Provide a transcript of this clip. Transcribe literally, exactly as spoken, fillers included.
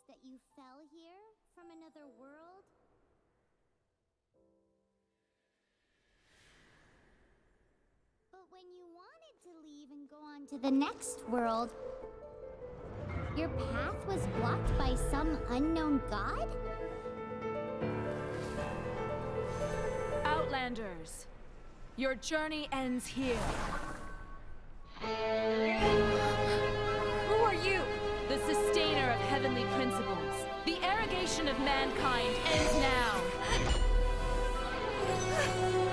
that you fell here from another world? But when you wanted to leave and go on to the next world, your path was blocked by some unknown god? Outlanders, your journey ends here. Who are you? The sustainer of heavenly principles. The arrogation of mankind ends now.